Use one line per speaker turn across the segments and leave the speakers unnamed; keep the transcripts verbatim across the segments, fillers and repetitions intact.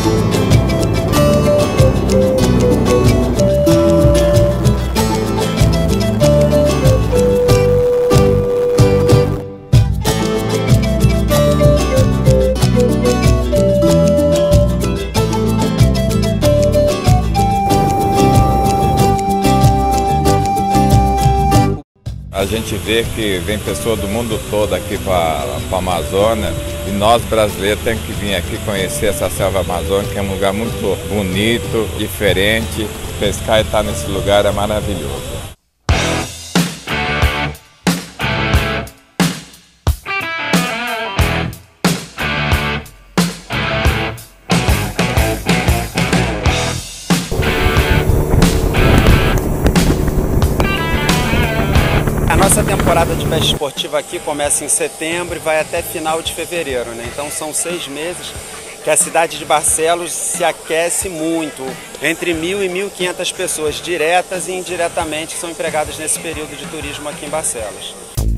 A gente vê que vem pessoas do mundo todo aqui para a Amazônia e nós brasileiros temos que vir aqui conhecer essa selva amazônica, que é um lugar muito bonito, diferente. Pescar e estar nesse lugar é maravilhoso.
A nossa temporada de pesca esportiva aqui começa em setembro e vai até final de fevereiro, né? Então são seis meses que a cidade de Barcelos se aquece muito. Entre mil e mil e quinhentas pessoas diretas e indiretamente são empregadas nesse período de turismo aqui em Barcelos.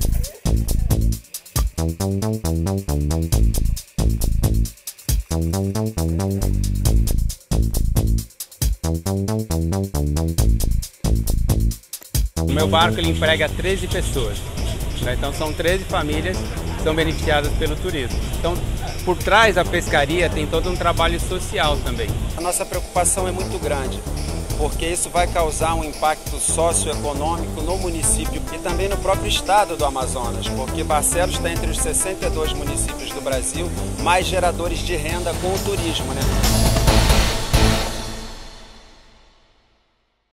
O meu barco ele emprega treze pessoas, né? Então são treze famílias que são beneficiadas pelo turismo. Então, por trás da pescaria tem todo um trabalho social também.
A nossa preocupação é muito grande, porque isso vai causar um impacto socioeconômico no município e também no próprio estado do Amazonas, porque Barcelos está entre os sessenta e dois municípios do Brasil mais geradores de renda com o turismo, né?